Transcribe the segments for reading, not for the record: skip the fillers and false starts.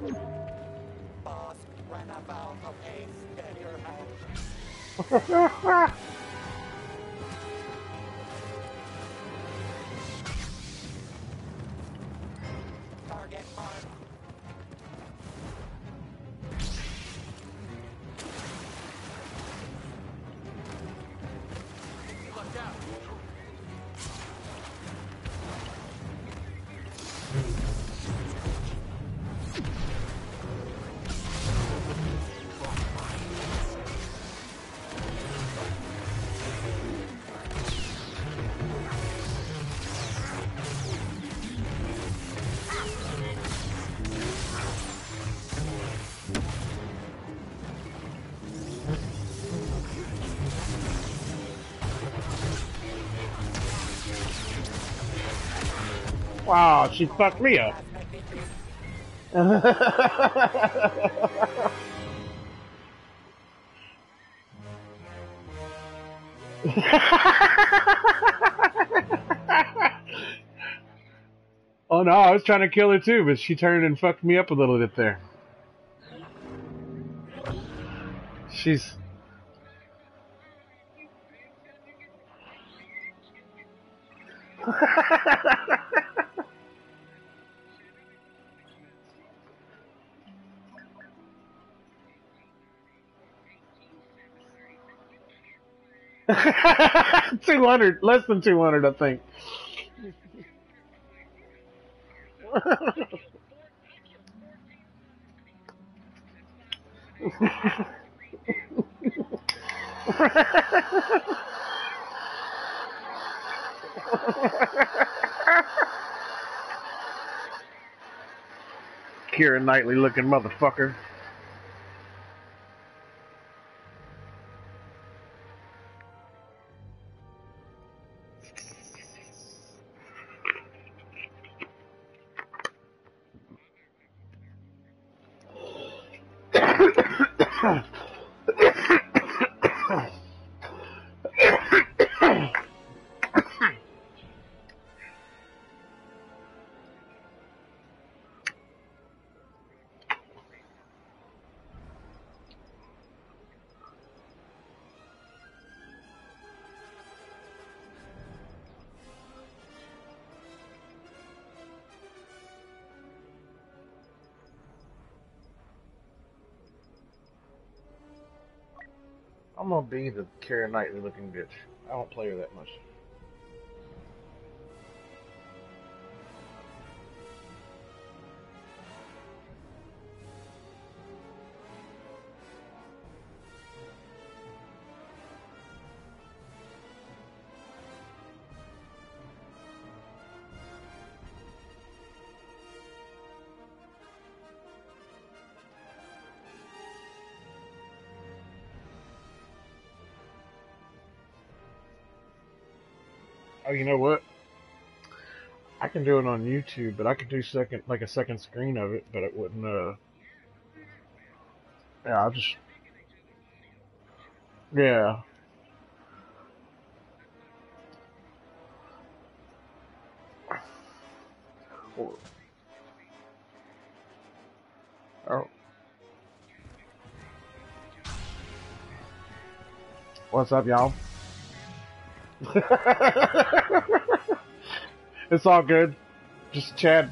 Boss, when I found the ace in your hand. Target marked. Look out. Wow, she fucked me up. Oh no, I was trying to kill her too, but she turned and fucked me up a little bit there. She's... $200, less than 200, I think. Keira Knightley looking motherfucker. I'm gonna be the Keira Knightley looking bitch. I don't play her that much. Oh, you know what? I can do it on YouTube, but I could do a second screen of it, but it wouldn't. Yeah, I'll just. Yeah. Oh, what's up, y'all? It's all good. Just Chad.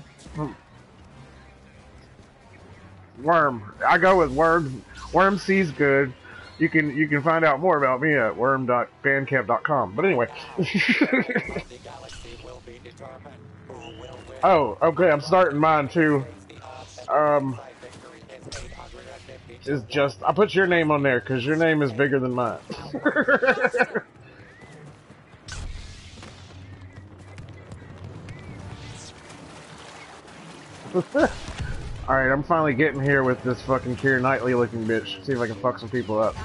Worm. I go with Worm. Worm C's good. You can find out more about me at worm.bandcamp.com. But anyway. Oh, okay. I'm starting mine too. Is just I put your name on there because your name is bigger than mine. Alright, I'm finally getting here with this fucking Keira Knightley looking bitch. See if I can fuck some people up.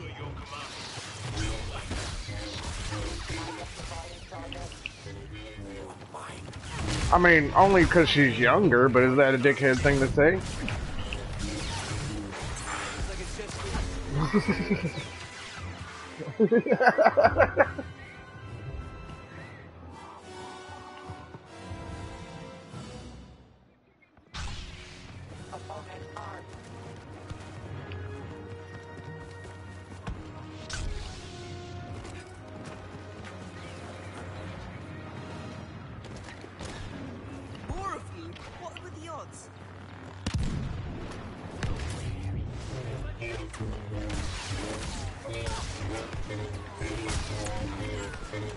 I mean, only because she's younger, but is that a dickhead thing to say?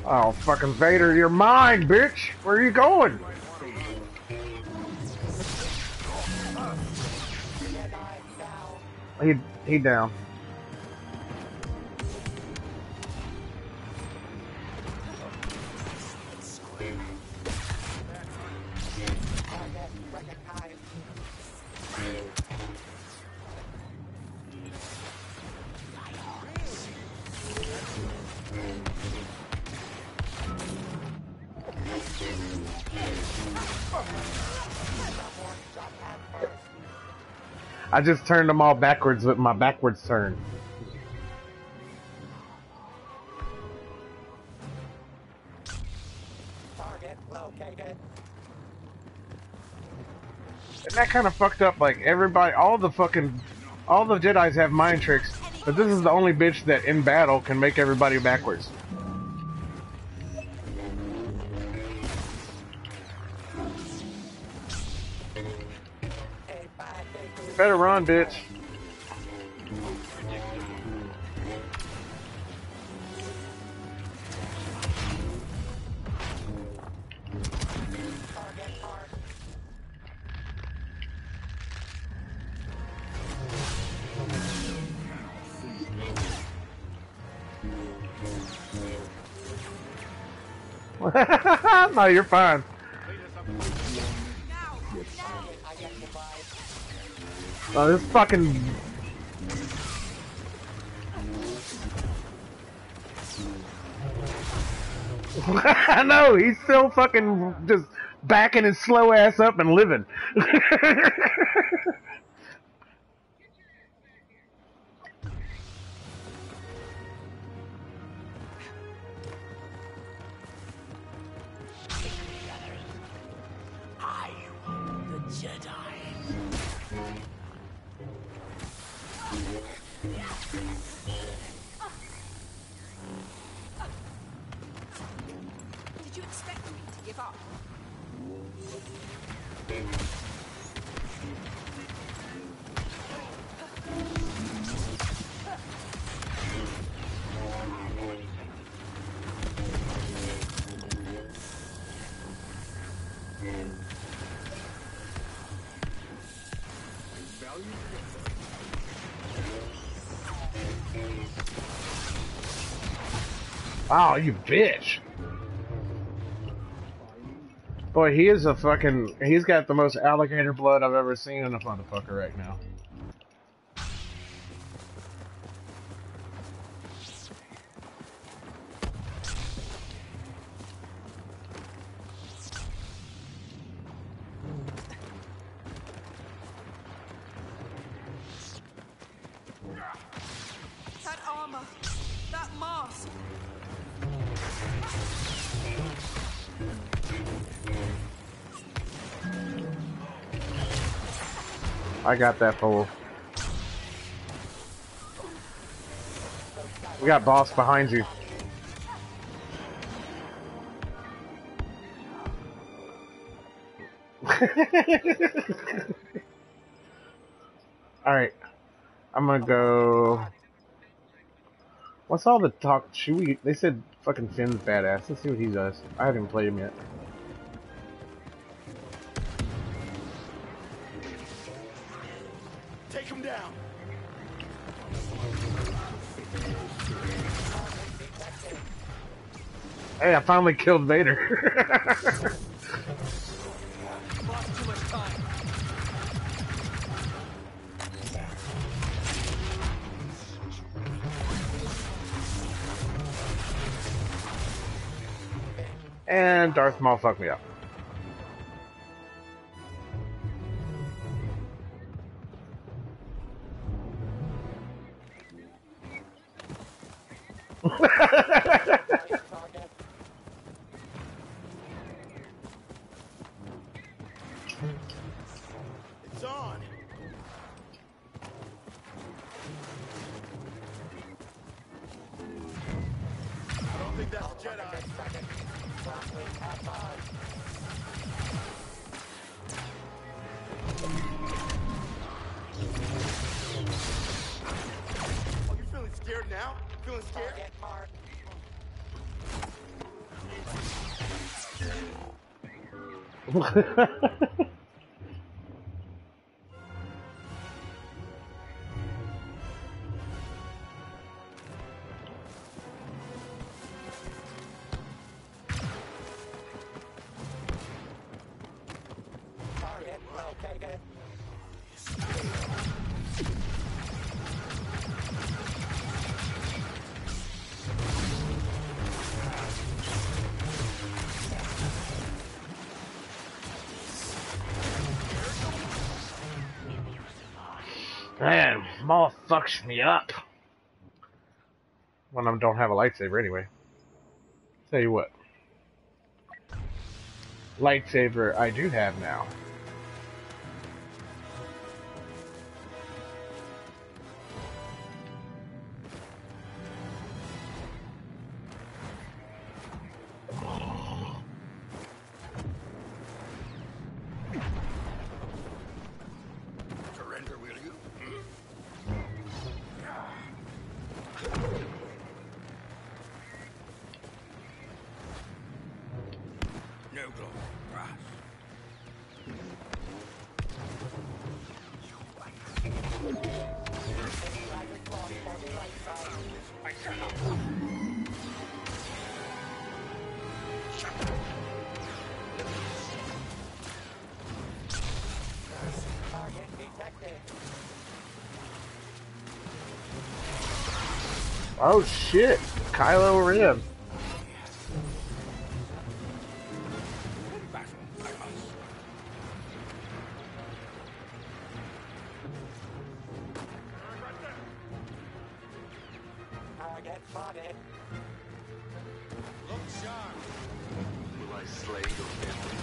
Oh, fucking Vader, you're mine, bitch! Where are you going? He down. I just turned them all backwards with my backwards turn. Target located. And that kind of fucked up, like, everybody, all the Jedis have mind tricks, but this is the only bitch that in battle can make everybody backwards. You better run, bitch. No, you're fine. Oh, this fucking... I know, he's still fucking just backing his slow ass up and living. Did you expect me to give up? Oh, you bitch. Boy, he is a fucking... He's got the most alligator blood I've ever seen in a motherfucker right now. That armor, that mask. I got that fool. We got boss behind you. Alright. I'm gonna go... What's all the talk? Should we... They said fucking Finn's badass. Let's see what he does. I haven't played him yet. Take him down. Hey, I finally killed Vader. Lost too much time. And Darth Maul fucked me up. It's on. I don't think that's a Jedi. Oh, you're feeling scared now? Feeling scared? Target located. Man, Maul fucks me up. When I don't have a lightsaber anyway. Tell you what. Lightsaber I do have now. Surrender, will you? No glory, brass. Target detected. Oh shit! Kylo Ren. Battle, I must. Target spotted. Look sharp. Will I slay your family?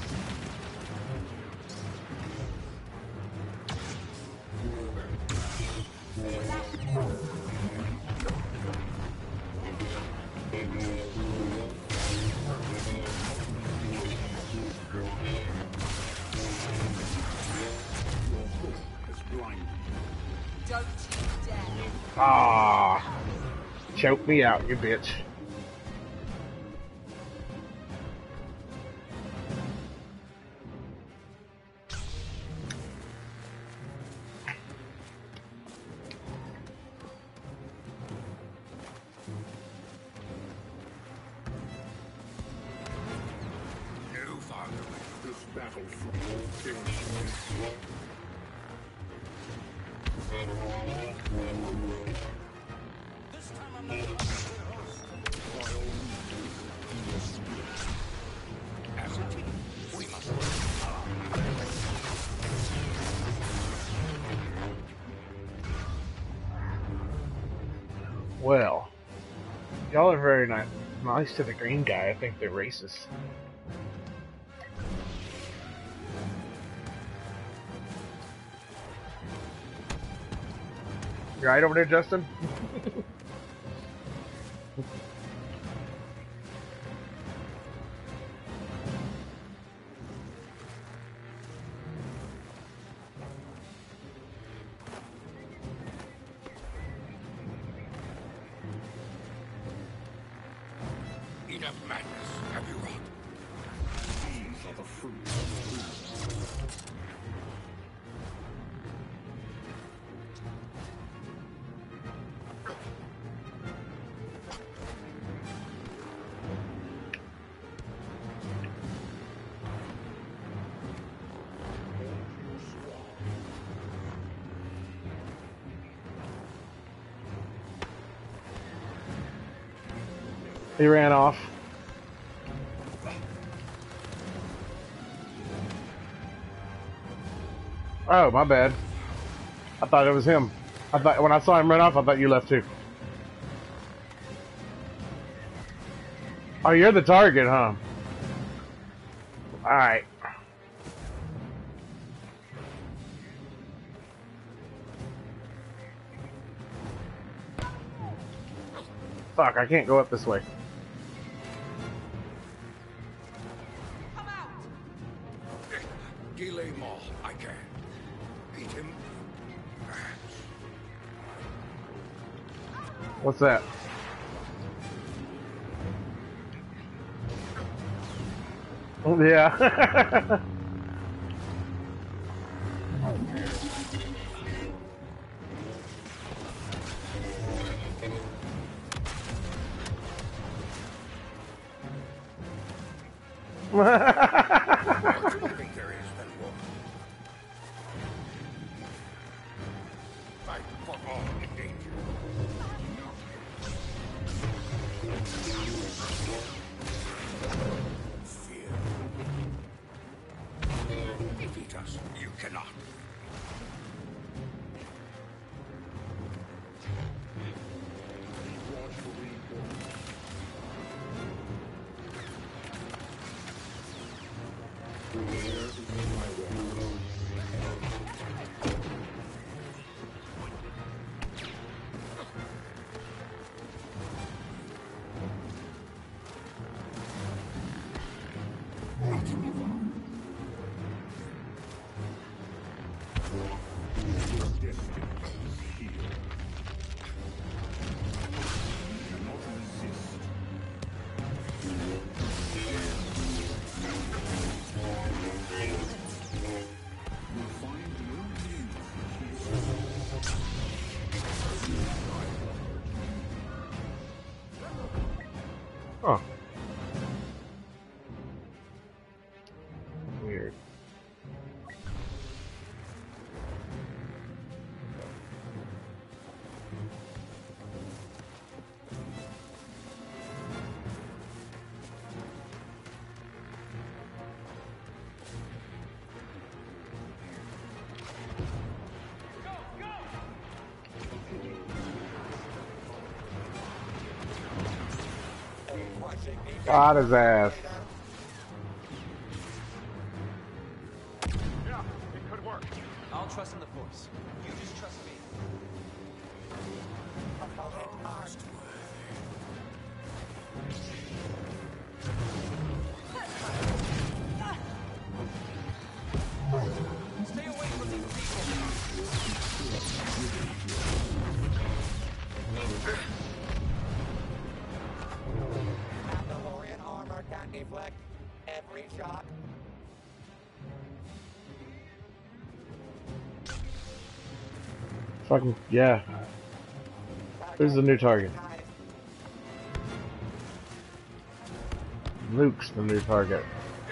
Don't you dare. Ah, choke me out, you bitch. No farther away. This battle This time I'm not the host. As a team, we must work. Well, y'all are very nice to the green guy. I think they're racist. You right over there, Justin? Enough madness, have you wrought? These are the fruits of He ran off. Oh, my bad. I thought it was him. I thought when I saw him run off, I thought you left too. Oh, you're the target, huh? Alright. Fuck, I can't go up this way. Come out. Delay Maul, I can. Beat him, perhaps. What's that? Yeah. More to living there is than war. Fight for all in danger. Fear. Defeat us. You cannot. Huh. Weird. Got his ass. Yeah, it could work. I'll trust in the Force. You just trust me. Stay away from these Mandalorian armor can deflect every shot. Fucking yeah. Who's the new target? Luke's the new target.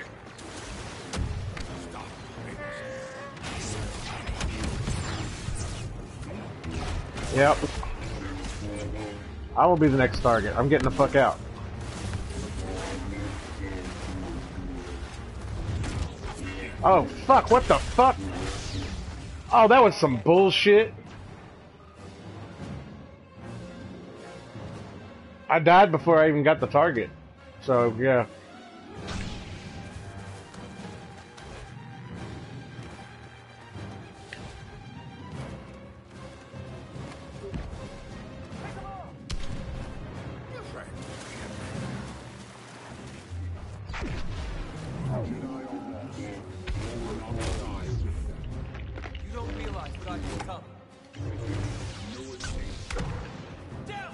Yep. I will be the next target. I'm getting the fuck out. Oh fuck, what the fuck? Oh, that was some bullshit. I died before I even got the target. So, yeah. You don't realize what I've become. Down!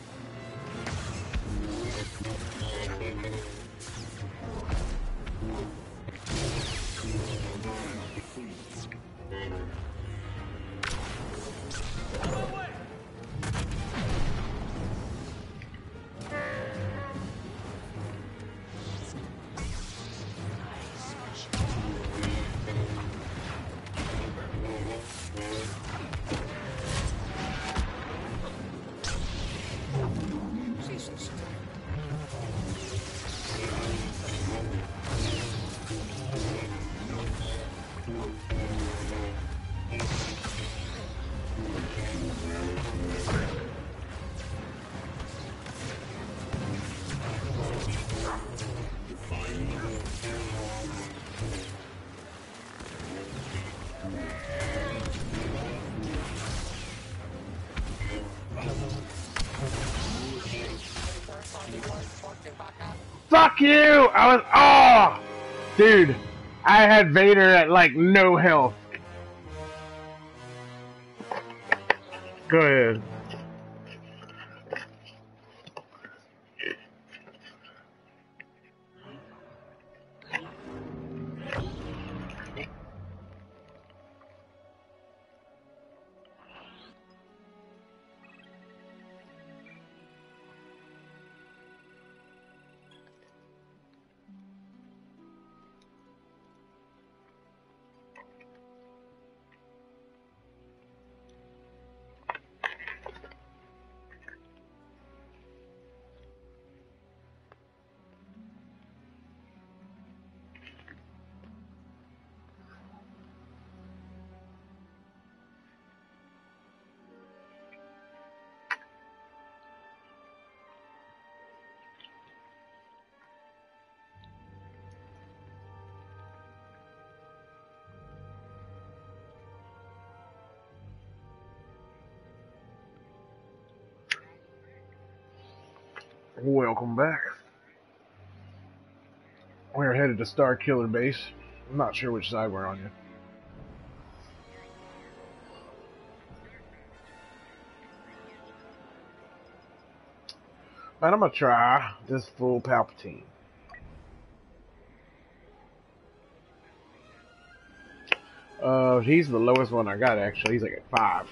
Fuck you! I was, oh! Dude, I had Vader at like no health. Go ahead. Welcome back. We're headed to Star Killer Base. I'm not sure which side we're on yet. And I'm gonna try this full Palpatine. He's the lowest one I got actually. He's like at 5.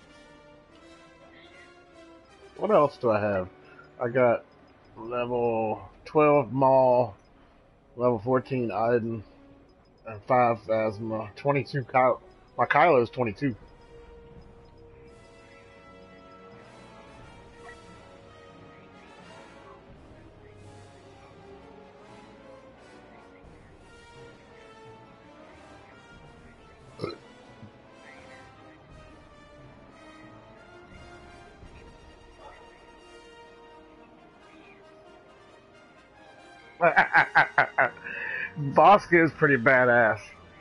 What else do I have? I got level 12 Maul, level 14 Iden, and 5 Phasma, 22 Kylo. My Kylo is 22. Bosca is pretty badass.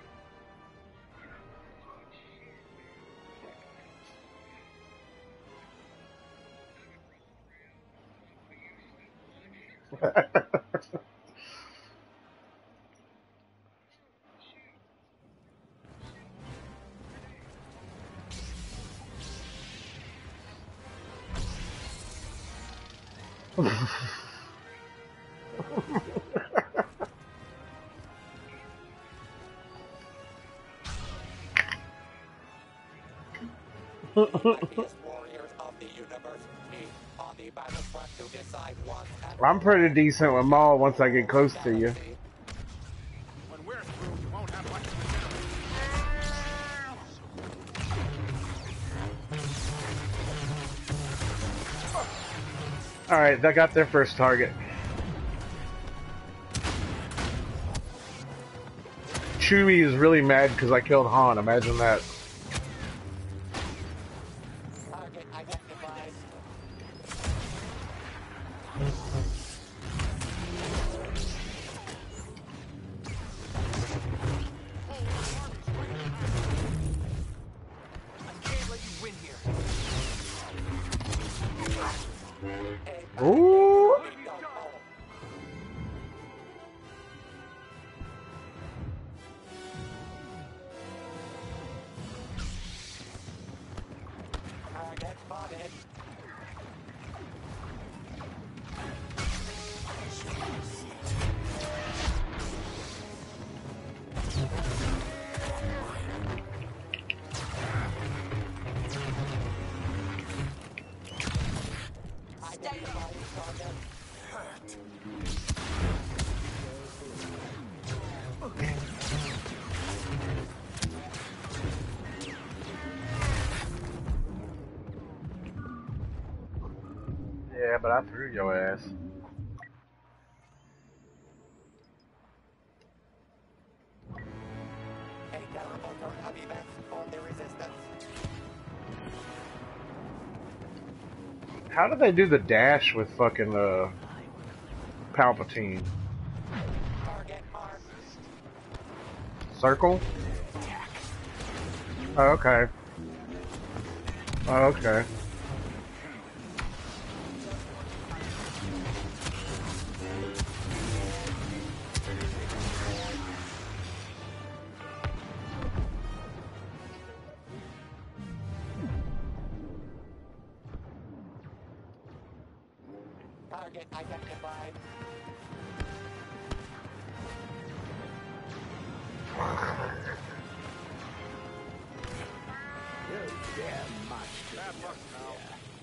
Mightiest warriors of the universe meet on the battlefront to decide once and I'm pretty decent with Maul once I get close to you. When we're through, you won't have much to do. Alright, that got their first target. Chewie is really mad because I killed Han, imagine that. target identified. I can't let you win here. Ooh! Target spotted. Identified target. Yeah, but I threw your ass. A terrible turn of events for the resistance. How did they do the dash with fucking Palpatine? Target marked. Circle? Oh, okay. Oh, okay. Target identified. Bad luck, pal.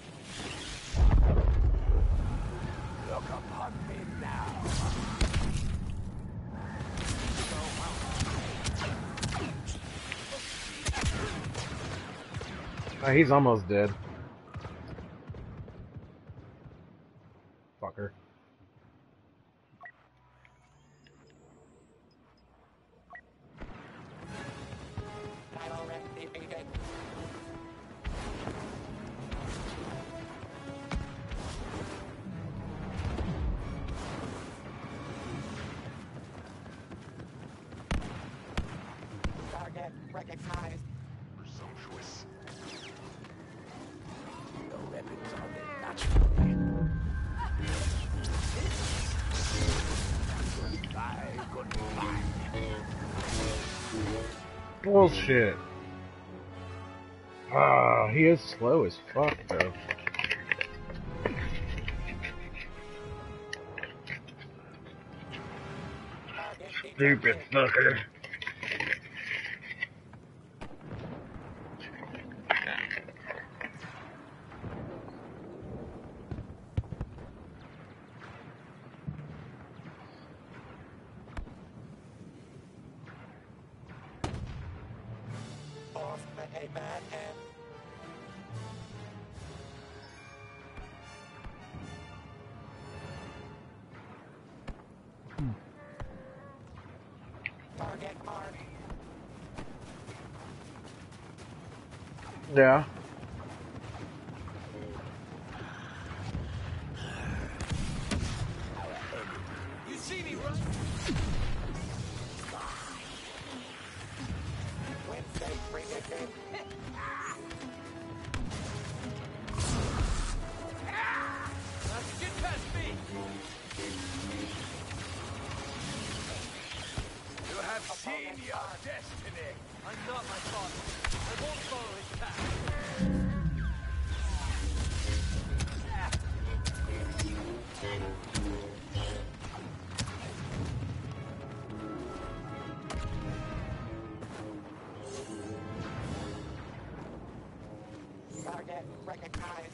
Look upon me now. He's almost dead. Fucker. Kylo Ren defeated. Target recognized. Presumptuous. The weapons are the natural. Bullshit. Ah, he is slow as fuck, though. Stupid fucker. Off a madman. Target mark. Yeah. You see me, right? Wednesday predicted. Let's get past me. You have seen your destiny. I'm not my father. I won't follow his path. Target recognized.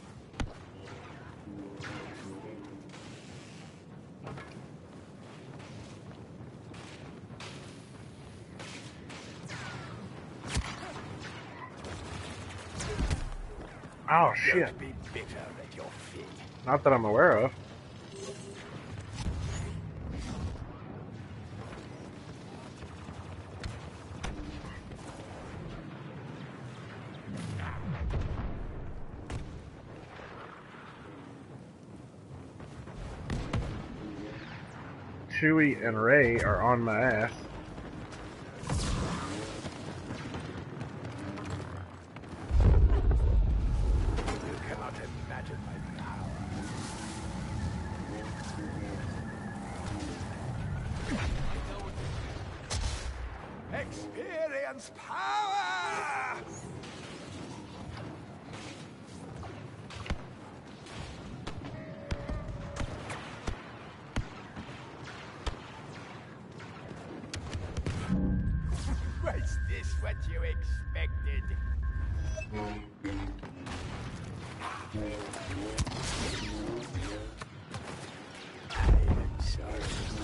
Oh shit. Be bitter at your feet. Not that I'm aware of. Chewie and Rey are on my ass. You cannot imagine my power. Experience power! Was this what you expected? I am sorry.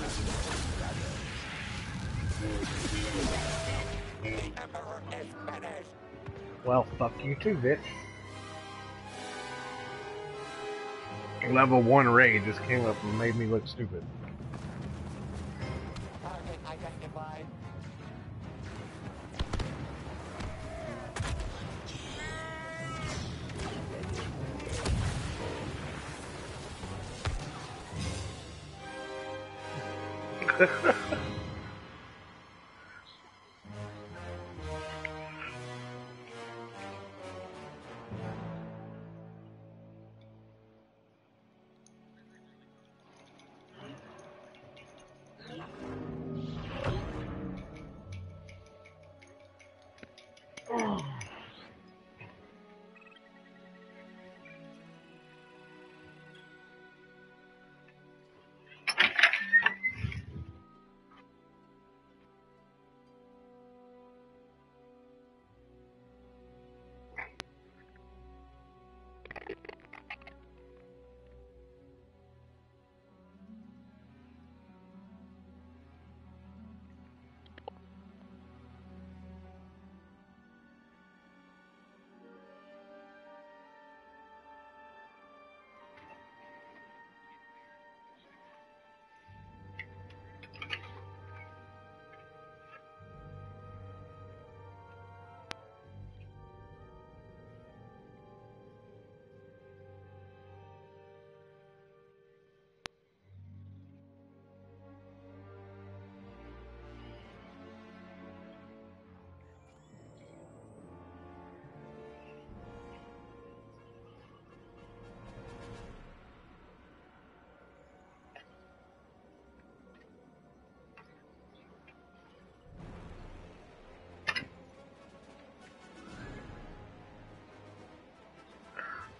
The Emperor is finished. Well, fuck you too, bitch. Level 1 Rey just came up and made me look stupid. Target identified.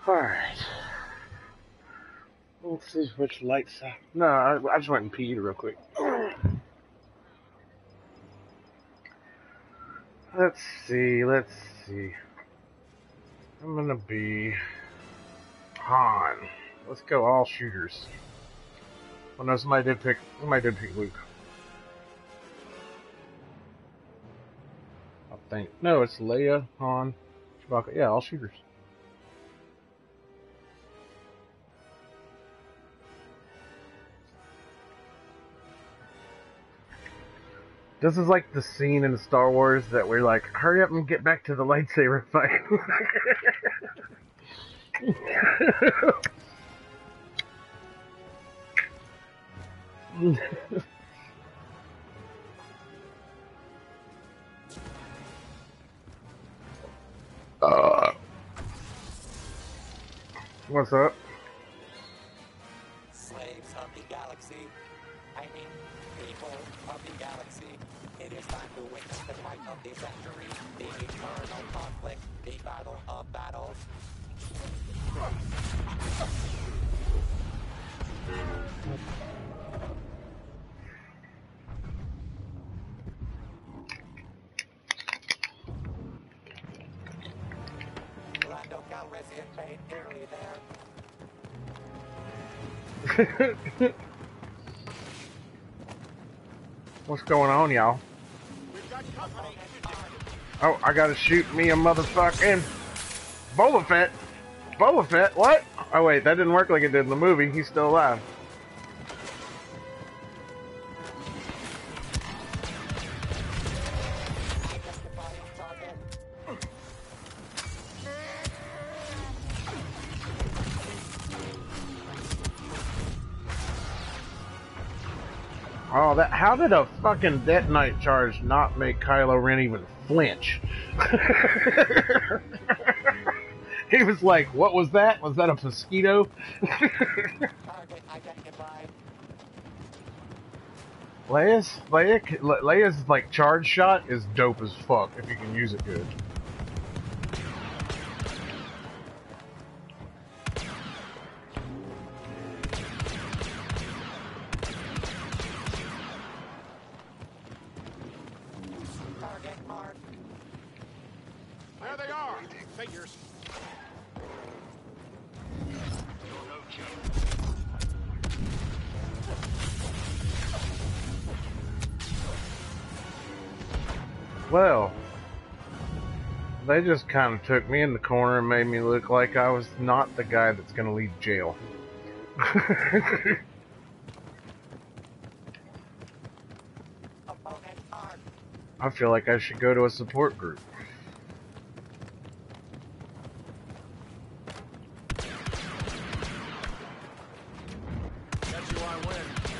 Alright. Let's see which lights. No, I just went and peed real quick. Let's see. I'm gonna be Han. Let's go all shooters. Oh no, somebody did pick Luke. I think. No, it's Leia, Han, Chewbacca. Yeah, all shooters. This is like the scene in Star Wars that we're like, hurry up and get back to the lightsaber fight. What's up? Slaves of the galaxy. I mean, people of the galaxy. It is time to witness the fight of the century, the eternal conflict, the battle of battles. Lando Calrissian paid dearly there. What's going on, y'all? Oh, I gotta shoot me a motherfucking Boba Fett. Boba Fett? What? Oh wait, that didn't work like it did in the movie. He's still alive. Oh, that! How did a fucking detonite charge not make Kylo Ren even flinch? He was like, "What was that? Was that a mosquito?" Leia's like charge shot is dope as fuck if you can use it good. There they are! Figures. Well, they just kind of took me in the corner and made me look like I was not the guy that's going to leave jail. I feel like I should go to a support group. That's who I win.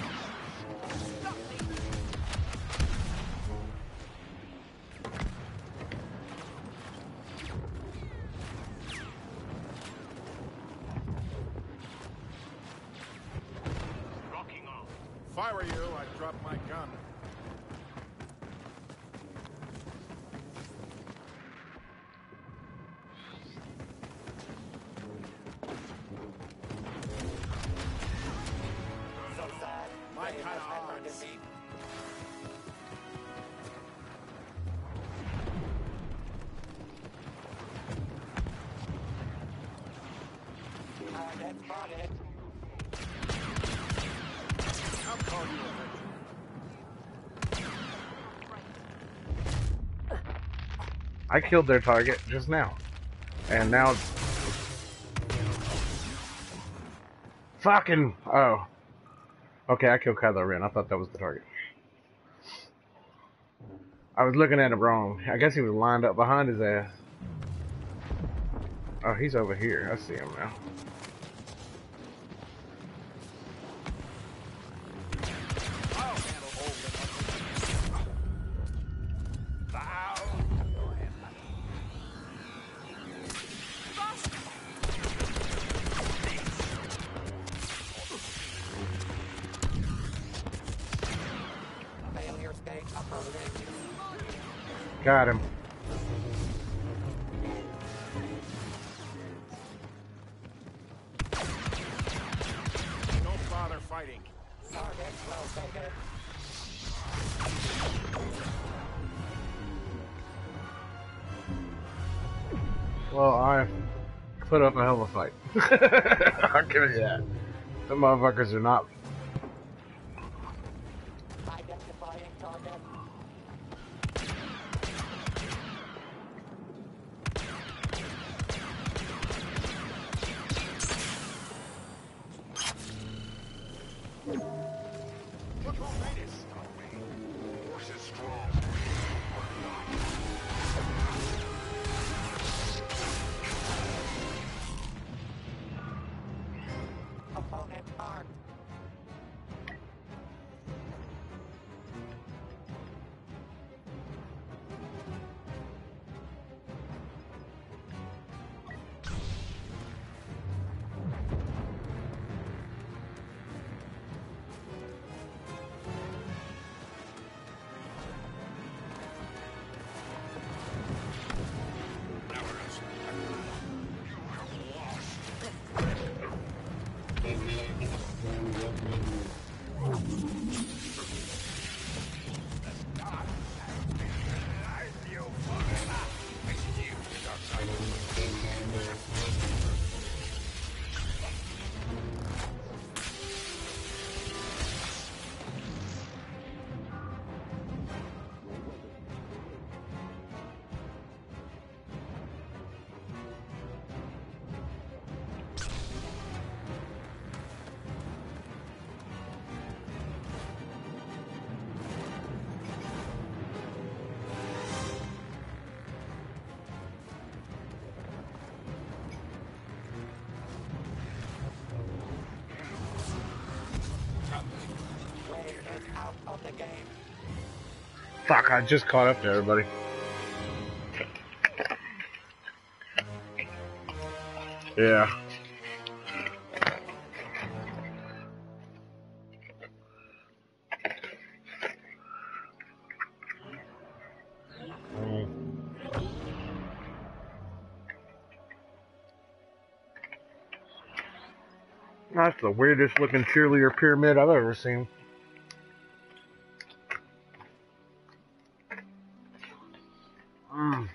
Rocking off. If I were you, I'd drop my gun. My kind of odds. Target spotted. I'll call you a victim. I killed their target just now. And now it's... Fucking... Oh. Okay, I killed Kylo Ren. I thought that was the target. I was looking at it wrong. I guess he was lined up behind his ass. Oh, he's over here. I see him now. I'll handle old Failure state approaching. Got him. Well, I put up a hell of a fight. I'll give you that. Some motherfuckers are not. Identifying target. Look who made it stop me. Force is strong. Or not. Opponent marked. Neverest. You have lost. That's not. I you forever. Excuse the dark side. Wave is out of the game. Fuck! I just caught up to everybody. Yeah. That's the weirdest looking cheerleader pyramid I've ever seen. Mm.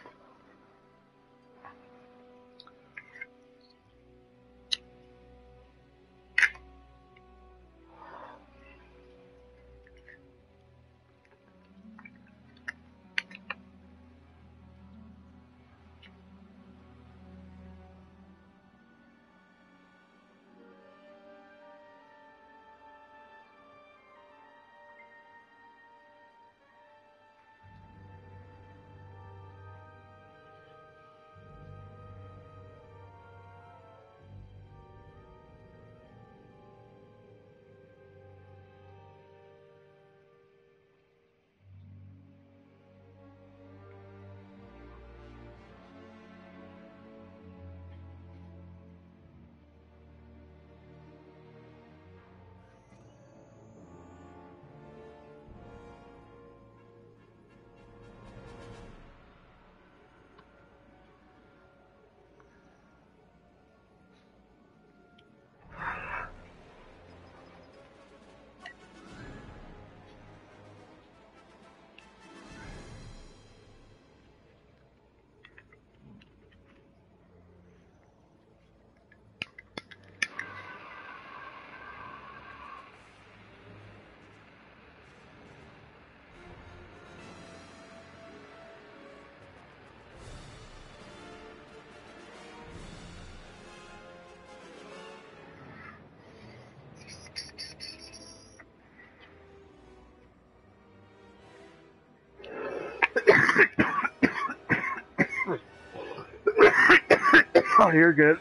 Oh, you're good.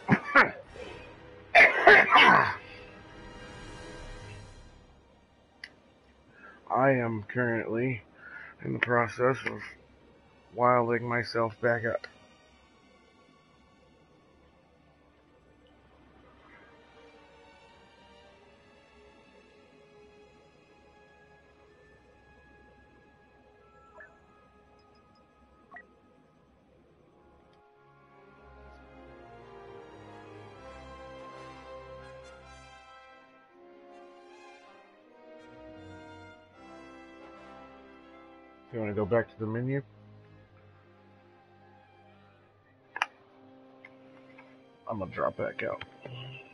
I am currently in the process of wilding myself back up. You want to go back to the menu? I'm gonna drop back out.